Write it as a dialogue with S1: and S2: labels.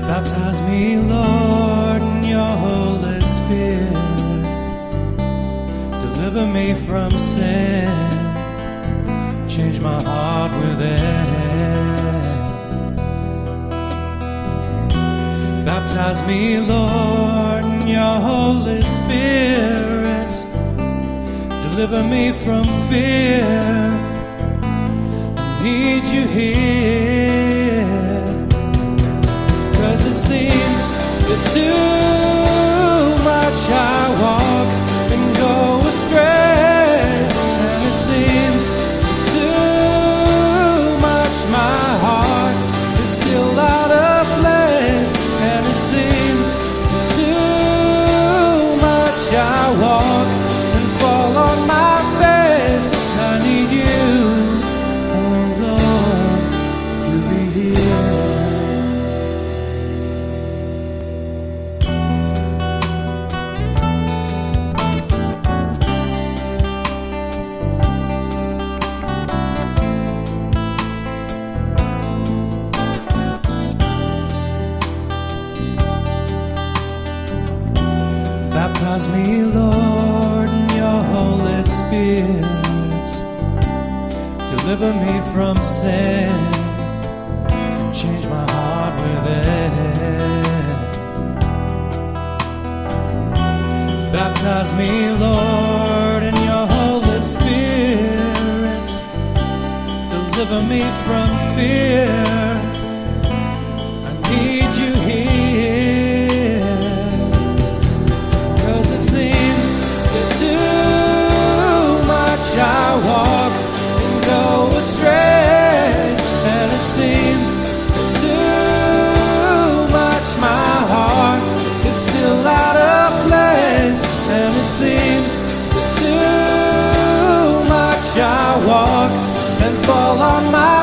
S1: Baptize me, Lord, in your Holy Spirit. Deliver me from sin. Change my heart within. Baptize me, Lord, in your Holy Spirit. Deliver me from fear. I need you here. 'Cause it seems that too much I walk and go astray, and it seems too much my heart is still out of place, and it seems too much I walk and fall on my face. I need you, oh Lord, to be here. Baptize me, Lord, in your Holy Spirit. Deliver me from sin. Change my heart within. Baptize me, Lord, in your Holy Spirit. Deliver me from fear. I need you here. I walk and go astray, and it seems too much my heart is still out of place, and it seems too much I walk and fall on my